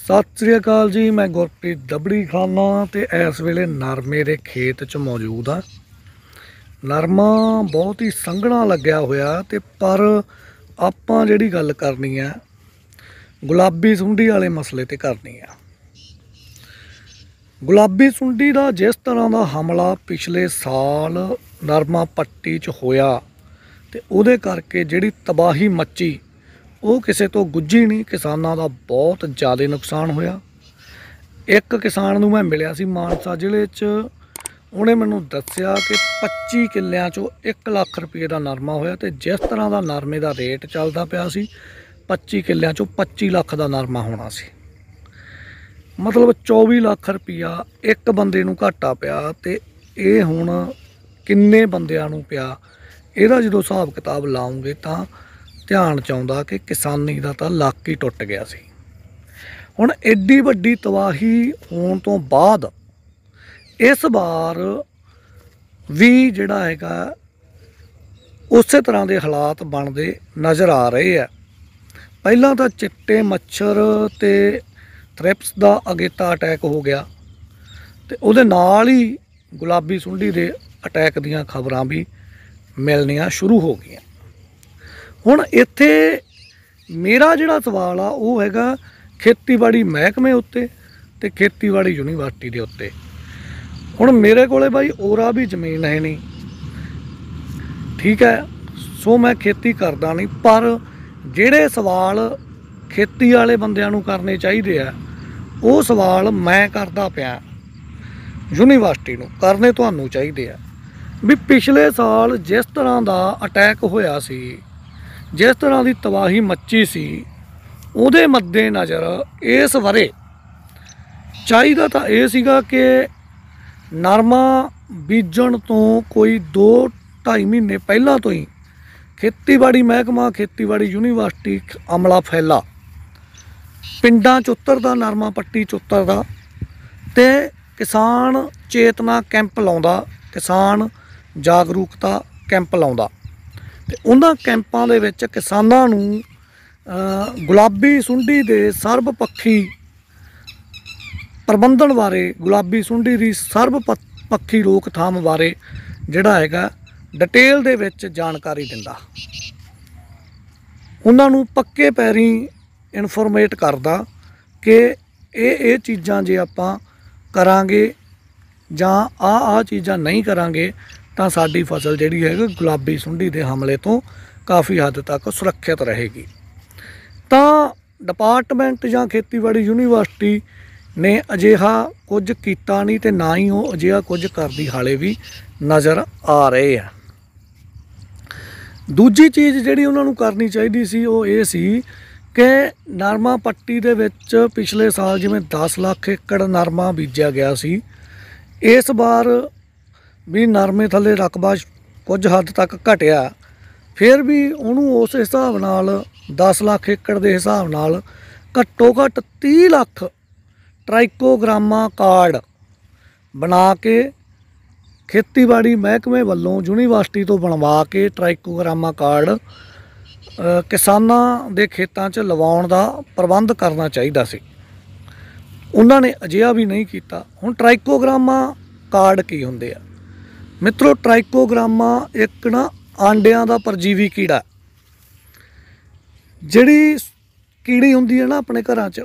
सत श्री अकाल जी। मैं गुरप्रीत दबड़ी खाना तो इस वेले नरमे के खेत च मौजूद हाँ। नरमा बहुत ही संघना लग्या होया ते पर आपां जिहड़ी गल करनी है गुलाबी सुंडी वाले मसले ते करनी है। गुलाबी सुंडी का जिस तरह का हमला पिछले साल नरमा पट्टी च होया ते उहदे करके जिहड़ी तबाही मची वो किसी तो गुझी नहीं। किसानों का बहुत ज़्यादा नुकसान होया। एक किसान नूं मैं मिलिया सी मानसा जिले च, उन्हें मैनू दस्सिया कि 25 किल्लियां चों 1 लाख रुपये का नरमा होया ते जिस तरह का नरमे का रेट चलता पिया सी 25 किल्लियां चों 25 लाख का नरमा होना सी। मतलब 24 लाख रुपया एक बंदे नूं घाटा पिया ते ये हुण किन्ने बंदियां नूं पिया। इहदा जो हिसाब किताब लाऊंगे तो ध्यान च आउंदा कि किसानी का तो लक ही टुट गया सी। हुण एड्डी वड्डी तबाही होने तो बाद इस बार भी जिहड़ा हैगा उस तरह के हालात बनते नज़र आ रहे हैं। पहला तो चिट्टे मच्छर ते थ्रिप्स का अगेता अटैक हो गया तो उहदे नाल ही गुलाबी सुंडी के अटैक दीयां खबरां भी मिलनियां शुरू हो गई। हुण इत्थे मेरा जिहड़ा सवाल आ वो हैगा खेतीबाड़ी महकमे उत्ते ते खेतीबाड़ी यूनीवर्सिटी के उत्ते। हुण मेरे कोले भाई ओरा भी जमीन है नहीं, ठीक है, सो मैं खेती करदा नहीं, पर जिहड़े सवाल खेती वाले बंदियां नूं करने चाहिए आ वो सवाल मैं करदा पिया यूनीवर्सिटी नूं करने तुहानूं चाहिए आ। भी पिछले साल जिस तरह का अटैक होया सी, जिस तरह की तबाही मची सी, उहदे मद्देनज़र इस वरे चाहिदा तां इह सीगा कि नरमा बीजण तो कोई 2-2.5 महीने पहलां तो ही खेतीबाड़ी महकमा खेतीबाड़ी यूनीवर्सिटी अमला फैला पिंडां च उतरदा, नरमा पट्टी च उतरदा ते किसान चेतना कैंप लाउंदा, किसान जागरूकता कैंप लाउंदा ते उन्हां कैंपां दे विच किसानां नूं गुलाबी सुंडी दे सर्वपक्षी प्रबंधन बारे, गुलाबी सुंडी की सर्वपक्षी रोकथाम बारे जिहड़ा हैगा डिटेल दे विच जानकारी दिंदा, उन्हां नूं पक्के पैरी इनफॉर्मेट करदा कि ये चीज़ां जे आपां करांगे जां आ चीज़ां नहीं करांगे तो साडी फसल जिहड़ी है गुलाबी सुंडी के हमले तो काफ़ी हद तक सुरक्षित रहेगी। तो डिपार्टमेंट जां खेतीबाड़ी यूनीवर्सिटी ने अजिहा कुछ कीता नहीं ते ना ही वो अजिहा कुछ करदी हाले भी नज़र आ रहे हैं। दूजी चीज़ जिहड़ी उन्हां नूं करनी चाहिदी सी वो ये सी कि नरमा पट्टी दे विच पिछले साल जिवें 10 लाख एकड़ नरमा बीजा गया सी, इस बार भी नरमे थले रकबा कुछ हद तक घटिया, फिर भी उन्होंने उस हिसाब नाल 10 लाख एकड़ के हिसाब नाल घट्टो घट्ट 30 लाख ट्राइकोग्रामा कार्ड बना के खेतीबाड़ी महकमे वालों यूनीवर्सिटी तो बनवा के ट्राइकोग्रामा कार्ड किसानां दे खेतां च लवाउण दा प्रबंध करना चाहिदा सी। उन्होंने अजिहा भी नहीं किया। हुण ट्राइकोग्रामा कार्ड की हुंदे आ मित्रों? ट्राइकोग्रामा एक ना आंडियां दा परजीवी कीड़ा, जिहड़ी कीड़ी हुंदी है ना अपने घरां च,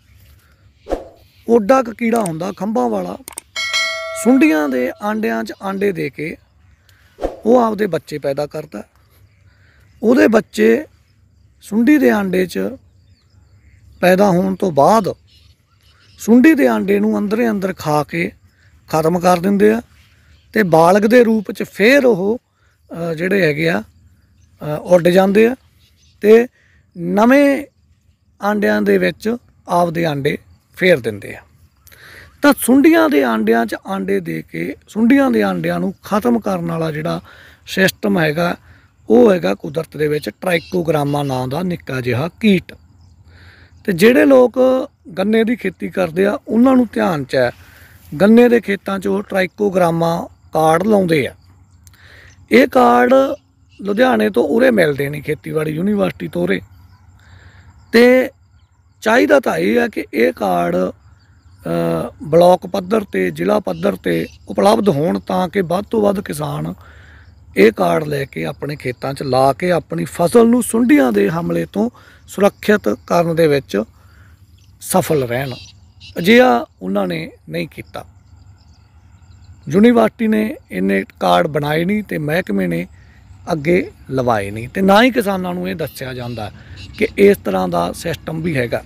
ओडा क कीड़ा हुंदा खंभां वाला, सुंडियां दे आंडियां च आंडे दे के वो आपदे बच्चे पैदा करता। उहदे बच्चे सुंडी दे आंडे च पैदा होने तो बाद सुंडी दे आंडे नूं अंदरे अंदर खा के खत्म कर दिंदे आ ते बालग दे रूप च फिर वो जिहड़े हैगे आ उड जांदे आ ते नवें आंडियां दे विच आपदे आंडे फेर दिंदे आ। तां सुंडियां दे आंडियां च आंडे दे के सुंडियां दे आंडियां नूं खत्म करन वाला जिहड़ा सिस्टम हैगा वो हैगा कुदरत दे विच ट्राइकोग्रामा नां दा निक्का जिहा कीट। ते जिहड़े लोग गन्ने की खेती करते आ उन्हां नूं ध्यान च है गन्ने के खेतों च ट्राइकोग्रामा कार्ड लाउंदे आ। ये कार्ड लुधियाने तो उरे मिलते नहीं, खेतीबाड़ी यूनीवर्सिटी तो उरे ते ਚਾਹੀਦਾ ਤਾਂ ਇਹ ਹੈ ਕਿ ਇਹ ਕਾਰਡ ਬਲਾਕ ਪੱਧਰ ਤੇ ਜ਼ਿਲ੍ਹਾ ਪੱਧਰ ਤੇ ਉਪਲਬਧ ਹੋਣ ਤਾਂ ਕਿ ਵੱਧ ਤੋਂ ਵੱਧ ਕਿਸਾਨ ਇਹ ਕਾਰਡ ਲੈ ਕੇ ਆਪਣੇ ਖੇਤਾਂ 'ਚ ਲਾ ਕੇ ਆਪਣੀ ਫਸਲ ਨੂੰ ਸੁੰਡੀਆਂ ਦੇ ਹਮਲੇ ਤੋਂ ਸੁਰੱਖਿਅਤ ਕਰਨ ਦੇ ਵਿੱਚ ਸਫਲ ਰਹਿਣ। ਅਜਿਹਾ ਉਹਨਾਂ ਨੇ ਨਹੀਂ ਕੀਤਾ। ਯੂਨੀਵਰਸਿਟੀ ਨੇ ਇੰਨੇ ਕਾਰਡ ਬਣਾਏ ਨਹੀਂ ਤੇ ਮਹਿਕਮੇ ਨੇ ਅੱਗੇ ਲਵਾਏ ਨਹੀਂ, ਤੇ ਨਾ ਹੀ ਕਿਸਾਨਾਂ ਨੂੰ ਇਹ ਦੱਸਿਆ ਜਾਂਦਾ ਕਿ ਇਸ ਤਰ੍ਹਾਂ ਦਾ ਸਿਸਟਮ ਵੀ ਹੈਗਾ।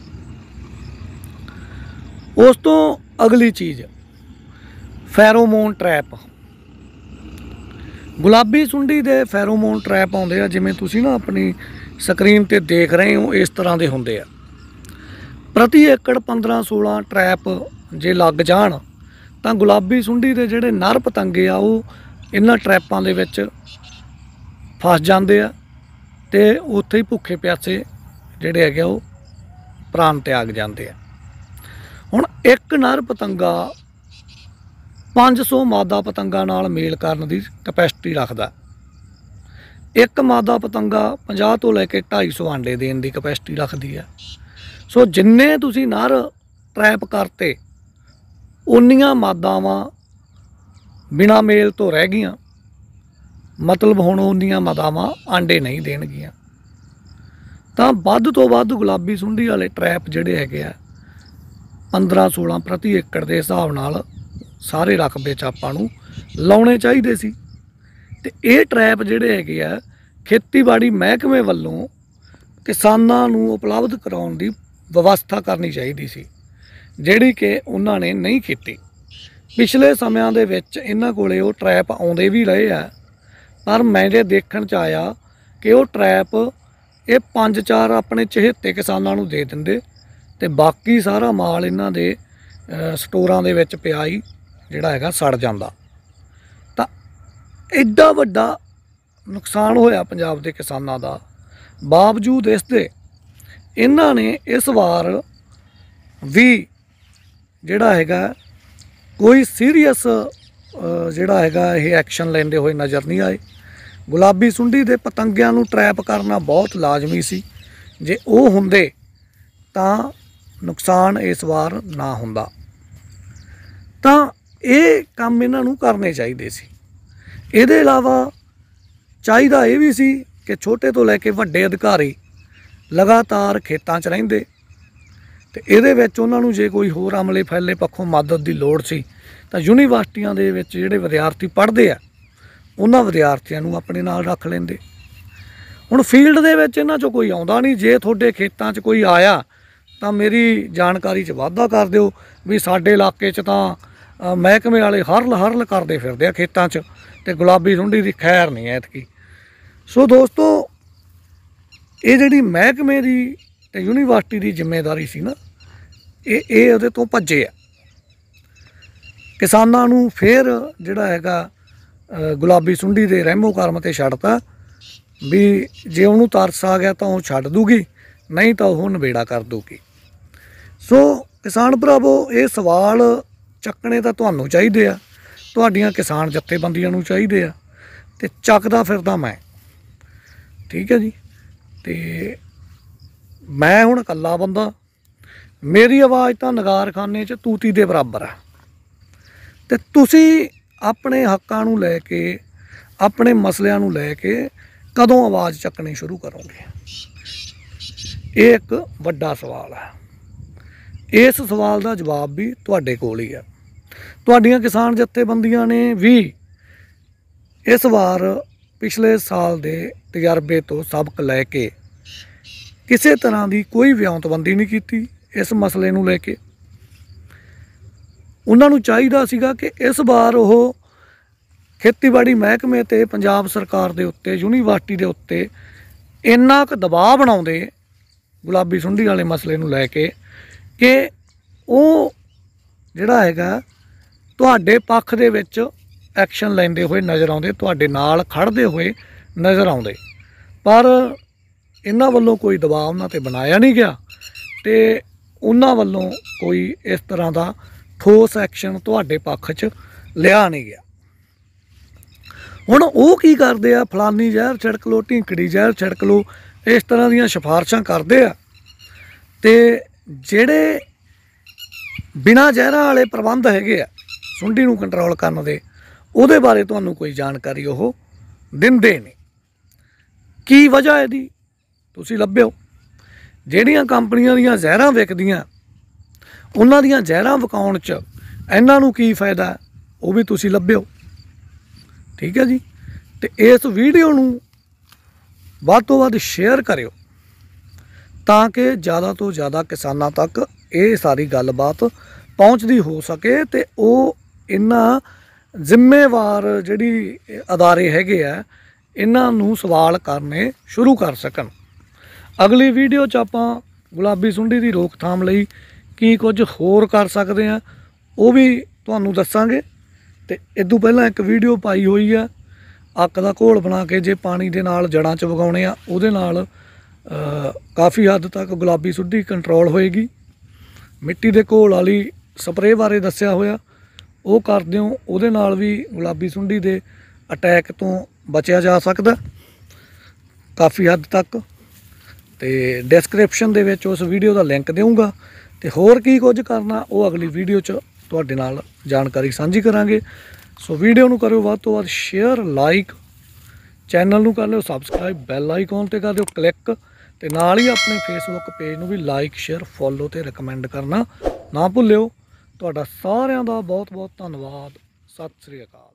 ਉਸ ਤੋਂ ਅਗਲੀ ਚੀਜ਼ ਫੈਰੋਮੋਨ ਟਰੈਪ। ਗੁਲਾਬੀ ਸੁੰਡੀ ਦੇ ਫੈਰੋਮੋਨ ਟਰੈਪ ਆਉਂਦੇ ਆ, ਜਿਵੇਂ ਤੁਸੀਂ ਨਾ ਆਪਣੀ ਸਕਰੀਨ ਤੇ ਦੇਖ ਰਹੇ ਹੋ, ਇਸ ਤਰ੍ਹਾਂ ਦੇ ਹੁੰਦੇ ਆ। ਪ੍ਰਤੀ ਏਕੜ 15-16 ਟਰੈਪ ਜੇ ਲੱਗ ਜਾਣ ਤਾਂ ਗੁਲਾਬੀ ਸੁੰਡੀ ਦੇ ਜਿਹੜੇ ਨਰ ਪਤੰਗੇ ਆ ਉਹ ਇਹਨਾਂ ਟਰੈਪਾਂ ਦੇ ਵਿੱਚ ਫਸ ਜਾਂਦੇ ਆ ਤੇ ਉੱਥੇ ਹੀ ਭੁੱਖੇ ਪਿਆਸੇ ਜਿਹੜੇ ਹੈਗੇ ਉਹ ਪ੍ਰਾਣ ਤਿਆਗ ਜਾਂਦੇ ਆ। ਹੁਣ ਇੱਕ ਨਰ ਪਤੰਗਾ 500 ਮਾਦਾ ਪਤੰਗਾਂ ਨਾਲ ਮੇਲ ਕਰਨ ਦੀ ਕਪੈਸਿਟੀ ਰੱਖਦਾ। ਇੱਕ ਮਾਦਾ ਪਤੰਗਾ 50 ਤੋਂ ਲੈ ਕੇ 250 ਆਂਡੇ ਦੇਣ ਦੀ ਕਪੈਸਿਟੀ ਰੱਖਦੀ ਹੈ। ਸੋ ਜਿੰਨੇ ਤੁਸੀਂ ਨਰ ਟਰੈਪ ਕਰਤੇ ਉਨੀਆਂ ਮਾਦਾਵਾਂ ਬਿਨਾਂ ਮੇਲ ਤੋਂ ਰਹਿ ਗਈਆਂ, ਮਤਲਬ ਹੁਣ ਉਨੀਆਂ ਮਾਦਾਵਾਂ ਆਂਡੇ ਨਹੀਂ ਦੇਣਗੀਆਂ। ਤਾਂ ਵੱਧ ਤੋਂ ਵੱਧ ਗੁਲਾਬੀ ਸੁੰਡੀ ਵਾਲੇ ਟਰੈਪ ਜਿਹੜੇ ਹੈਗੇ ਆ 15-16 ਪ੍ਰਤੀ ਏਕੜ ਦੇ ਹਿਸਾਬ ਨਾਲ ਸਾਰੇ ਰਕਬੇ 'ਚ ਆਪਾਂ ਨੂੰ ਲਾਉਣੇ ਚਾਹੀਦੇ ਸੀ। ਤੇ ਇਹ ਟਰੈਪ ਜਿਹੜੇ ਹੈਗੇ ਆ ਖੇਤੀਬਾੜੀ ਮਹਿਕਮੇ ਵੱਲੋਂ ਕਿਸਾਨਾਂ ਨੂੰ ਉਪਲਬਧ ਕਰਾਉਣ ਦੀ ਵਿਵਸਥਾ ਕਰਨੀ ਚਾਹੀਦੀ ਸੀ, ਜਿਹੜੀ ਕਿ ਉਹਨਾਂ ਨੇ ਨਹੀਂ ਕੀਤੀ। ਪਿਛਲੇ ਸਮਿਆਂ ਦੇ ਵਿੱਚ ਇਹਨਾਂ ਕੋਲੇ ਉਹ ਟਰੈਪ ਆਉਂਦੇ ਵੀ ਰਹੇ ਆ, ਪਰ ਮੇਰੇ ਦੇਖਣ 'ਚ ਆਇਆ ਕਿ ਉਹ ਟਰੈਪ ਇਹ 5-4 ਆਪਣੇ ਚਹੇਤੇ ਕਿਸਾਨਾਂ ਨੂੰ ਦੇ ਦਿੰਦੇ ਤੇ ਬਾਕੀ ਸਾਰਾ ਮਾਲ ਇਹਨਾਂ ਦੇ ਸਟੋਰਾਂ ਦੇ ਵਿੱਚ ਪਿਆ ਹੀ ਜਿਹੜਾ ਹੈਗਾ ਸੜ ਜਾਂਦਾ। ਤਾਂ ਐਡਾ ਵੱਡਾ ਨੁਕਸਾਨ ਹੋਇਆ ਪੰਜਾਬ ਦੇ ਕਿਸਾਨਾਂ ਦਾ, ਬਾਵਜੂਦ ਇਸ ਦੇ ਇਹਨਾਂ ਨੇ ਇਸ ਵਾਰ ਵੀ ਜਿਹੜਾ ਹੈਗਾ ਕੋਈ ਸੀਰੀਅਸ ਜਿਹੜਾ ਹੈਗਾ ਇਹ ਐਕਸ਼ਨ ਲੈਂਦੇ ਹੋਏ ਨਜ਼ਰ ਨਹੀਂ ਆਏ। ਗੁਲਾਬੀ ਸੁੰਡੀ ਦੇ ਪਤੰਗਿਆਂ ਨੂੰ ਟਰੈਪ ਕਰਨਾ ਬਹੁਤ ਲਾਜ਼ਮੀ ਸੀ। ਜੇ ਉਹ ਹੁੰਦੇ ਤਾਂ ਨੁਕਸਾਨ ਇਸ ਵਾਰ ਨਾ ਹੁੰਦਾ। ਤਾਂ ਇਹ ਕੰਮ ਇਹਨਾਂ ਨੂੰ ਕਰਨੇ ਚਾਹੀਦੇ ਸੀ। ਇਹਦੇ ਇਲਾਵਾ ਚਾਹੀਦਾ ਇਹ ਵੀ ਸੀ ਕਿ ਛੋਟੇ ਤੋਂ ਲੈ ਕੇ ਵੱਡੇ ਅਧਿਕਾਰੀ ਲਗਾਤਾਰ ਖੇਤਾਂ 'ਚ ਰਹਿੰਦੇ ਤੇ ਇਹਦੇ ਵਿੱਚ ਉਹਨਾਂ ਨੂੰ ਜੇ ਕੋਈ ਹੋਰ ਅਮਲੇ ਫੈਲੇ ਪੱਖੋਂ ਮਦਦ ਦੀ ਲੋੜ ਸੀ ਤਾਂ ਯੂਨੀਵਰਸਿਟੀਆਂ ਦੇ ਵਿੱਚ ਜਿਹੜੇ ਵਿਦਿਆਰਥੀ ਪੜ੍ਹਦੇ ਆ ਉਹਨਾਂ ਵਿਦਿਆਰਥੀਆਂ ਨੂੰ ਆਪਣੇ ਨਾਲ ਰੱਖ ਲੈਂਦੇ। ਹੁਣ ਫੀਲਡ ਦੇ ਵਿੱਚ ਇਹਨਾਂ 'ਚੋਂ ਕੋਈ ਆਉਂਦਾ ਨਹੀਂ। ਜੇ ਤੁਹਾਡੇ ਖੇਤਾਂ 'ਚ ਕੋਈ ਆਇਆ ਤਾਂ ਮੇਰੀ ਜਾਣਕਾਰੀ 'ਚ ਵਾਧਾ ਕਰ ਦਿਓ ਵੀ ਸਾਡੇ ਇਲਾਕੇ 'ਚ ਤਾਂ ਮਹਿਕਮੇ ਵਾਲੇ ਹਰਲ ਕਰਦੇ ਫਿਰਦੇ ਆ ਖੇਤਾਂ 'ਚ ਤੇ ਗੁਲਾਬੀ ਸੁੰਡੀ ਦੀ ਖੈਰ ਨਹੀਂ ਐਤਕੀ। ਸੋ ਦੋਸਤੋ, ਇਹ ਜਿਹੜੀ ਮਹਿਕਮੇ ਦੀ ਤੇ ਯੂਨੀਵਰਸਿਟੀ ਦੀ ਜ਼ਿੰਮੇਵਾਰੀ ਸੀ ਨਾ, ਇਹ ਉਹਦੇ ਤੋਂ ਭੱਜੇ ਆ। ਕਿਸਾਨਾਂ ਨੂੰ ਫਿਰ ਜਿਹੜਾ ਹੈਗਾ ਗੁਲਾਬੀ ਸੁੰਡੀ ਦੇ ਰਹਿਮੋ ਕਰਮ ਤੇ ਛੱਡਤਾ ਵੀ ਜੇ ਉਹਨੂੰ ਤਰਸ ਆ ਗਿਆ ਤਾਂ ਉਹ ਛੱਡ ਦੂਗੀ, ਨਹੀਂ ਤਾਂ ਉਹ ਨਵੇੜਾ ਕਰ ਦੂਗੀ। ਸੋ ਕਿਸਾਨ ਭਰਾਵੋ, ਇਹ ਸਵਾਲ ਚੱਕਣੇ ਤਾਂ ਤੁਹਾਨੂੰ ਚਾਹੀਦੇ ਆ, ਤੁਹਾਡੀਆਂ ਕਿਸਾਨ ਜਥੇਬੰਦੀਆਂ ਨੂੰ ਚਾਹੀਦੇ ਆ, ਤੇ ਚੱਕਦਾ ਫਿਰਦਾ ਮੈਂ। ਠੀਕ ਹੈ ਜੀ। ਤੇ ਮੈਂ ਹੁਣ ਇਕੱਲਾ ਬੰਦਾ, ਮੇਰੀ ਆਵਾਜ਼ ਤਾਂ ਨਗਾਰਖਾਨੇ 'ਚ ਤੂਤੀ ਦੇ ਬਰਾਬਰ ਆ। ਤੇ ਤੁਸੀਂ ਆਪਣੇ ਹੱਕਾਂ ਨੂੰ ਲੈ ਕੇ, ਆਪਣੇ ਮਸਲਿਆਂ ਨੂੰ ਲੈ ਕੇ ਕਦੋਂ ਆਵਾਜ਼ ਚੱਕਣੀ ਸ਼ੁਰੂ ਕਰੋਗੇ? ਇਹ ਇੱਕ ਵੱਡਾ ਸਵਾਲ ਹੈ। ਇਸ ਸਵਾਲ ਦਾ ਜਵਾਬ ਵੀ ਤੁਹਾਡੇ ਕੋਲ ਹੀ ਆ। ਤੁਹਾਡੀਆਂ ਕਿਸਾਨ ਜਥੇਬੰਦੀਆਂ ਨੇ ਵੀ ਇਸ ਵਾਰ ਪਿਛਲੇ ਸਾਲ ਦੇ ਤਜਰਬੇ ਤੋਂ ਸਬਕ ਲੈ ਕੇ ਕਿਸੇ ਤਰ੍ਹਾਂ ਦੀ ਕੋਈ ਵਿਉਂਤਬੰਦੀ ਨਹੀਂ ਕੀਤੀ ਇਸ ਮਸਲੇ ਨੂੰ ਲੈ ਕੇ। ਉਹਨਾਂ ਨੂੰ ਚਾਹੀਦਾ ਸੀਗਾ ਕਿ ਇਸ ਵਾਰ ਉਹ ਖੇਤੀਬਾੜੀ ਮਹਿਕਮੇ ਤੇ ਪੰਜਾਬ ਸਰਕਾਰ ਦੇ ਉੱਤੇ, ਯੂਨੀਵਰਸਿਟੀ ਦੇ ਉੱਤੇ ਇੰਨਾ ਕੁ ਦਬਾਅ ਬਣਾਉਂਦੇ ਗੁਲਾਬੀ ਸੁੰਡੀ ਵਾਲੇ ਮਸਲੇ ਨੂੰ ਲੈ ਕੇ ਕਿ ਉਹ ਜਿਹੜਾ ਹੈਗਾ ਤੁਹਾਡੇ ਪੱਖ ਦੇ ਵਿੱਚ ਐਕਸ਼ਨ ਲੈਂਦੇ ਹੋਏ ਨਜ਼ਰ ਆਉਂਦੇ, ਤੁਹਾਡੇ ਨਾਲ ਖੜ੍ਹਦੇ ਹੋਏ ਨਜ਼ਰ ਆਉਂਦੇ। ਪਰ ਇਹਨਾਂ ਵੱਲੋਂ ਕੋਈ ਦਬਾਅ ਉਹਨਾਂ 'ਤੇ ਬਣਾਇਆ ਨਹੀਂ ਗਿਆ ਤੇ ਉਹਨਾਂ ਵੱਲੋਂ ਕੋਈ ਇਸ ਤਰ੍ਹਾਂ ਦਾ ਠੋਸ ਐਕਸ਼ਨ ਤੁਹਾਡੇ ਪੱਖ 'ਚ ਲਿਆ ਨਹੀਂ ਗਿਆ। ਹੁਣ ਉਹ ਕੀ ਕਰਦੇ ਆ, ਫਲਾਨੀ ਜ਼ਹਿਰ ਛਿੜਕ ਲਓ, ਢੀਂਕੜੀ ਜ਼ਹਿਰ ਛਿੜਕ ਲਓ, ਇਸ ਤਰ੍ਹਾਂ ਦੀਆਂ ਸਿਫਾਰਸ਼ਾਂ ਕਰਦੇ ਆ ਤੇ ਜਿਹੜੇ ਬਿਨਾਂ ਜ਼ਹਿਰਾਂ ਵਾਲੇ ਪ੍ਰਬੰਧ ਹੈਗੇ ਆ ਸੁੰਡੀ ਨੂੰ ਕੰਟਰੋਲ ਕਰਨ ਦੇ, ਉਹਦੇ ਬਾਰੇ ਤੁਹਾਨੂੰ ਕੋਈ ਜਾਣਕਾਰੀ ਉਹ ਦਿੰਦੇ ਨਹੀਂ। ਕੀ ਵਜ੍ਹਾ ਇਹਦੀ ਤੁਸੀਂ ਲੱਭਿਓ। ਜਿਹੜੀਆਂ ਕੰਪਨੀਆਂ ਦੀਆਂ ਜ਼ਹਿਰਾਂ ਵਿਕਦੀਆਂ ਉਹਨਾਂ ਦੀਆਂ ਜ਼ਹਿਰਾਂ ਵਿਕਾਉਣ 'ਚ ਇਹਨਾਂ ਨੂੰ ਕੀ ਫਾਇਦਾ, ਉਹ ਵੀ ਤੁਸੀਂ ਲੱਭਿਓ। ਠੀਕ ਹੈ ਜੀ। ਤੇ ਇਸ ਵੀਡੀਓ ਨੂੰ ਵੱਧ ਤੋਂ ਵੱਧ ਸ਼ੇਅਰ ਕਰਿਓ ਤਾਂ ਕਿ ज़्यादा ਤੋਂ ज़्यादा ਕਿਸਾਨਾਂ ਤੱਕ ਇਹ ਸਾਰੀ ਗੱਲਬਾਤ ਪਹੁੰਚਦੀ ਹੋ ਸਕੇ ਤੇ ਉਹ ਇਹਨਾਂ ਜ਼ਿੰਮੇਵਾਰ ਜਿਹੜੀ ਅਦਾਰੇ ਹੈਗੇ ਆ ਇਹਨਾਂ ਨੂੰ ਸਵਾਲ ਕਰਨੇ ਸ਼ੁਰੂ ਕਰ ਸਕਣ। ਅਗਲੀ ਵੀਡੀਓ 'ਚ ਆਪਾਂ ਗੁਲਾਬੀ ਸੁੰਡੀ ਦੀ ਰੋਕਥਾਮ ਲਈ ਕੀ ਕੁਝ ਹੋਰ ਕਰ ਸਕਦੇ ਆ ਉਹ ਵੀ ਤੁਹਾਨੂੰ ਦੱਸਾਂਗੇ। ਤੇ ਇਦੋਂ ਪਹਿਲਾਂ ਇੱਕ ਵੀਡੀਓ ਪਾਈ ਹੋਈ ਆ ਅੱਕ ਦਾ ਘੋਲ ਬਣਾ ਕੇ ਜੇ ਪਾਣੀ ਦੇ ਨਾਲ ਜੜ੍ਹਾਂ 'ਚ ਵਗਾਉਣੇ ਆ, ਉਹਦੇ ਨਾਲ ਕਾਫੀ ਹੱਦ ਤੱਕ ਗੁਲਾਬੀ ਸੁੰਡੀ ਕੰਟਰੋਲ ਹੋਏਗੀ। ਮਿੱਟੀ ਦੇ ਘੋਲ ਵਾਲੀ ਸਪਰੇਅ ਬਾਰੇ ਦੱਸਿਆ ਹੋਇਆ, ਉਹ ਕਰ ਦਿਓ, ਉਹਦੇ ਨਾਲ ਵੀ ਗੁਲਾਬੀ ਸੁੰਡੀ ਦੇ ਅਟੈਕ ਤੋਂ ਬਚਿਆ ਜਾ ਸਕਦਾ ਕਾਫੀ ਹੱਦ ਤੱਕ। ਤੇ ਡਿਸਕ੍ਰਿਪਸ਼ਨ ਦੇ ਵਿੱਚ ਉਸ ਵੀਡੀਓ ਦਾ ਲਿੰਕ ਦੇਵਾਂਗਾ। ਤੇ ਹੋਰ ਕੀ ਕੁਝ ਕਰਨਾ ਉਹ ਅਗਲੀ ਵੀਡੀਓ 'ਚ ਤੁਹਾਡੇ ਨਾਲ ਜਾਣਕਾਰੀ ਸਾਂਝੀ ਕਰਾਂਗੇ। ਸੋ ਵੀਡੀਓ ਨੂੰ ਕਰਿਓ ਵੱਧ ਤੋਂ ਵੱਧ ਸ਼ੇਅਰ, ਲਾਈਕ, ਚੈਨਲ ਨੂੰ ਕਰ ਲਿਓ ਸਬਸਕ੍ਰਾਈਬ, ਬੈਲ ਆਈਕਨ ਤੇ ਕਰ ਦਿਓ ਕਲਿੱਕ ਤੇ ਨਾਲ ਹੀ ਆਪਣੇ ਫੇਸਬੁੱਕ ਪੇਜ ਨੂੰ ਵੀ ਲਾਈਕ, ਸ਼ੇਅਰ, ਫੋਲੋ ਤੇ ਰეკਮੈਂਡ ਕਰਨਾ ਨਾ ਭੁੱਲਿਓ। ਤੁਹਾਡਾ ਸਾਰਿਆਂ ਦਾ ਬਹੁਤ ਬਹੁਤ ਧੰਨਵਾਦ। ਸਤਿ ਸ੍ਰੀ ਅਕਾਲ।